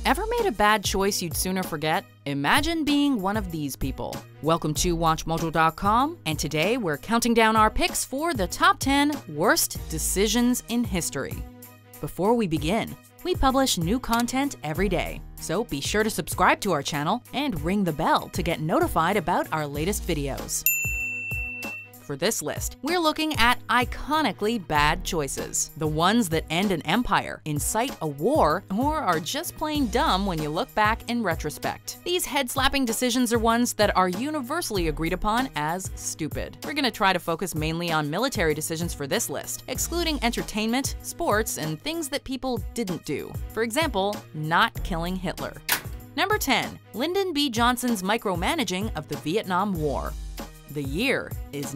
Ever made a bad choice you'd sooner forget? Imagine being one of these people. Welcome to WatchMojo.com, and today we're counting down our picks for the top 10 worst decisions in history. Before we begin, we publish new content every day, so be sure to subscribe to our channel and ring the bell to get notified about our latest videos. For this list, we're looking at iconically bad choices. The ones that end an empire, incite a war, or are just plain dumb when you look back in retrospect. These head-slapping decisions are ones that are universally agreed upon as stupid. We're gonna try to focus mainly on military decisions for this list, excluding entertainment, sports, and things that people didn't do. For example, not killing Hitler. Number 10. Lyndon B. Johnson's micromanaging of the Vietnam War. The year is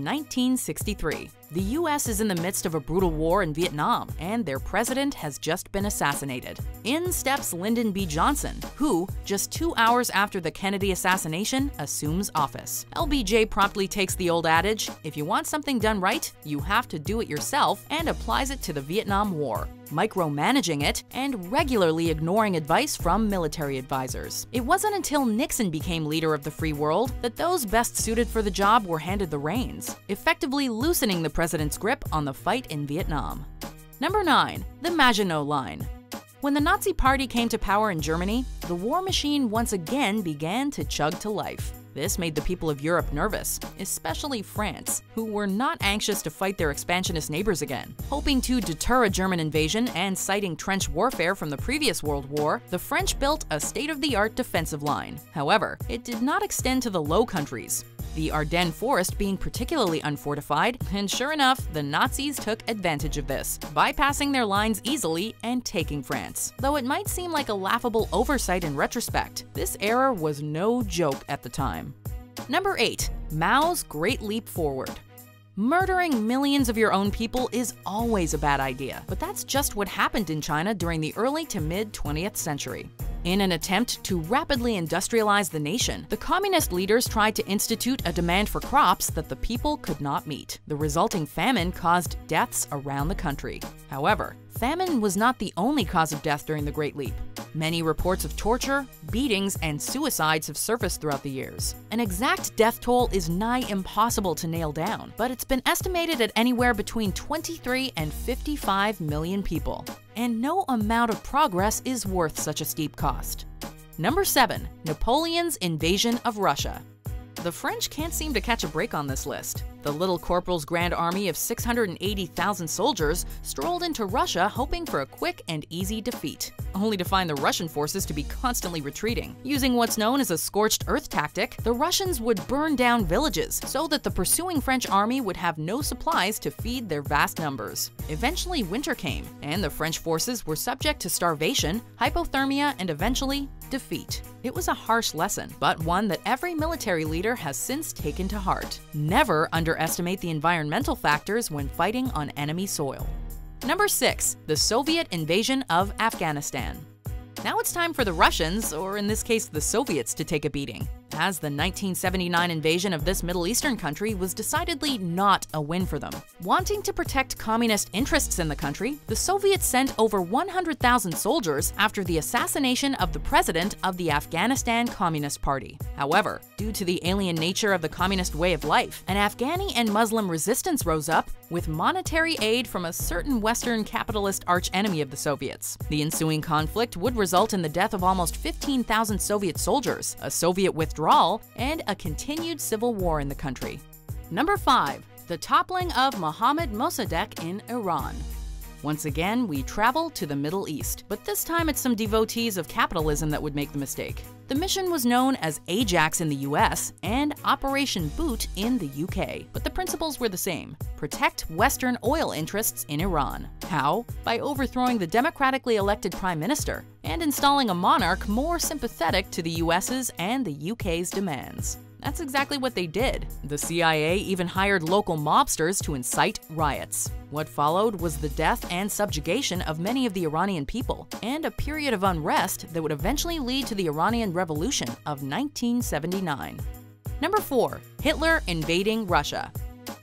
1963. The US is in the midst of a brutal war in Vietnam, and their president has just been assassinated. In steps Lyndon B. Johnson, who, just 2 hours after the Kennedy assassination, assumes office. LBJ promptly takes the old adage, if you want something done right, you have to do it yourself, and applies it to the Vietnam War, micromanaging it and regularly ignoring advice from military advisors. It wasn't until Nixon became leader of the free world that those best suited for the job were handed the reins, effectively loosening the president's grip on the fight in Vietnam. Number 9. The Maginot Line. When the Nazi Party came to power in Germany, the war machine once again began to chug to life. This made the people of Europe nervous, especially France, who were not anxious to fight their expansionist neighbors again. Hoping to deter a German invasion and citing trench warfare from the previous World War, the French built a state-of-the-art defensive line. However, it did not extend to the Low Countries, the Ardennes Forest being particularly unfortified, and sure enough, the Nazis took advantage of this, bypassing their lines easily and taking France. Though it might seem like a laughable oversight in retrospect, this error was no joke at the time. Number 8. Mao's Great Leap Forward. Murdering millions of your own people is always a bad idea, but that's just what happened in China during the early to mid-20th century. In an attempt to rapidly industrialize the nation, the communist leaders tried to institute a demand for crops that the people could not meet. The resulting famine caused deaths around the country. However, famine was not the only cause of death during the Great Leap. Many reports of torture, beatings, and suicides have surfaced throughout the years. An exact death toll is nigh impossible to nail down, but it's been estimated at anywhere between 23 and 55 million people. And no amount of progress is worth such a steep cost. Number 7. Napoleon's invasion of Russia. The French can't seem to catch a break on this list. The Little Corporal's grand army of 680,000 soldiers strolled into Russia hoping for a quick and easy defeat, only to find the Russian forces to be constantly retreating. Using what's known as a scorched earth tactic, the Russians would burn down villages so that the pursuing French army would have no supplies to feed their vast numbers. Eventually, winter came, and the French forces were subject to starvation, hypothermia, and eventually, defeat. It was a harsh lesson, but one that every military leader has since taken to heart. Never underestimate the environmental factors when fighting on enemy soil. Number 6. The Soviet invasion of Afghanistan. Now it's time for the Russians, or in this case the Soviets, to take a beating, as the 1979 invasion of this Middle Eastern country was decidedly not a win for them. Wanting to protect communist interests in the country, the Soviets sent over 100,000 soldiers after the assassination of the president of the Afghanistan Communist Party. However, due to the alien nature of the communist way of life, an Afghani and Muslim resistance rose up with monetary aid from a certain Western capitalist arch-enemy of the Soviets. The ensuing conflict would result in the death of almost 15,000 Soviet soldiers, a Soviet withdrawal, and a continued civil war in the country. Number 5. The toppling of Mohammad Mossadegh in Iran. Once again, we travel to the Middle East, but this time it's some devotees of capitalism that would make the mistake. The mission was known as Ajax in the US and Operation Boot in the UK, but the principles were the same: protect Western oil interests in Iran. How? By overthrowing the democratically elected prime minister and installing a monarch more sympathetic to the US's and the UK's demands. That's exactly what they did. The CIA even hired local mobsters to incite riots. What followed was the death and subjugation of many of the Iranian people, and a period of unrest that would eventually lead to the Iranian Revolution of 1979. Number 4. Hitler invading Russia.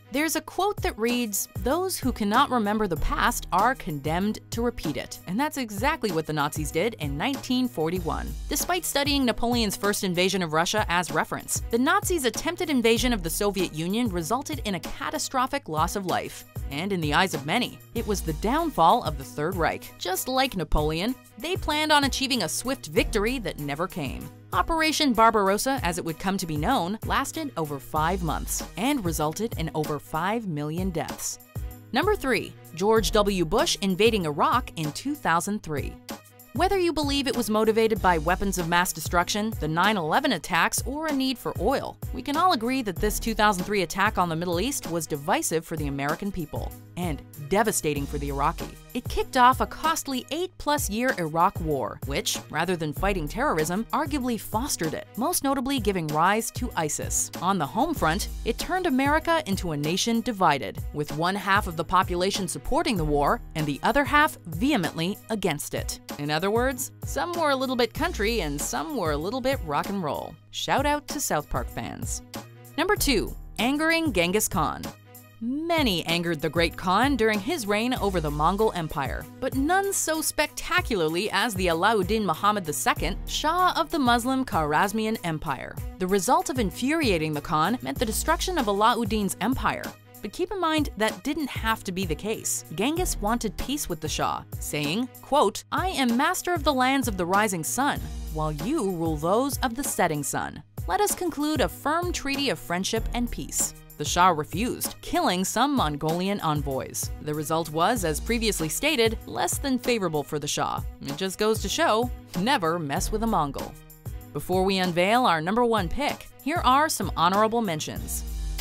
There's a quote that reads, "Those who cannot remember the past are condemned to repeat it." And that's exactly what the Nazis did in 1941. Despite studying Napoleon's first invasion of Russia as reference, the Nazis' attempted invasion of the Soviet Union resulted in a catastrophic loss of life. And in the eyes of many, it was the downfall of the Third Reich. Just like Napoleon, they planned on achieving a swift victory that never came. Operation Barbarossa, as it would come to be known, lasted over 5 months and resulted in over 5 million deaths. Number 3. George W. Bush invading Iraq in 2003. Whether you believe it was motivated by weapons of mass destruction, the 9/11 attacks, or a need for oil, we can all agree that this 2003 attack on the Middle East was divisive for the American people and devastating for the Iraqi. It kicked off a costly 8+ year Iraq war, which, rather than fighting terrorism, arguably fostered it, most notably giving rise to ISIS. On the home front, it turned America into a nation divided, with one half of the population supporting the war and the other half vehemently against it. In other words, some were a little bit country and some were a little bit rock and roll. Shout out to South Park fans. Number 2. Angering Genghis Khan. Many angered the Great Khan during his reign over the Mongol Empire, but none so spectacularly as the Alauddin Muhammad II, Shah of the Muslim Khwarezmian Empire. The result of infuriating the Khan meant the destruction of Alauddin's empire. But keep in mind that didn't have to be the case. Genghis wanted peace with the Shah, saying, quote, "I am master of the lands of the rising sun, while you rule those of the setting sun. Let us conclude a firm treaty of friendship and peace." The Shah refused, killing some Mongolian envoys. The result was, as previously stated, less than favorable for the Shah. It just goes to show, never mess with a Mongol. Before we unveil our number 1 pick, here are some honorable mentions.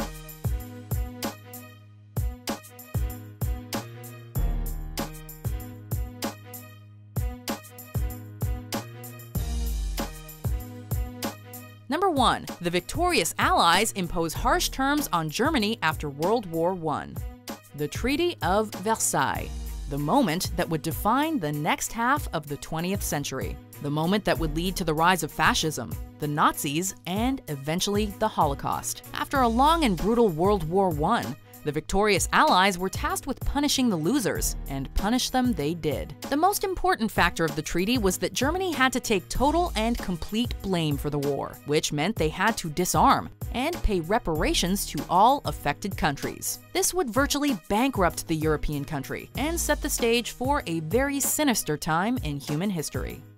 Number 1. The victorious Allies impose harsh terms on Germany after World War I. The Treaty of Versailles. The moment that would define the next half of the 20th century. The moment that would lead to the rise of fascism, the Nazis, and eventually the Holocaust. After a long and brutal World War I, the victorious Allies were tasked with punishing the losers, and punish them they did. The most important factor of the treaty was that Germany had to take total and complete blame for the war, which meant they had to disarm and pay reparations to all affected countries. This would virtually bankrupt the European country and set the stage for a very sinister time in human history.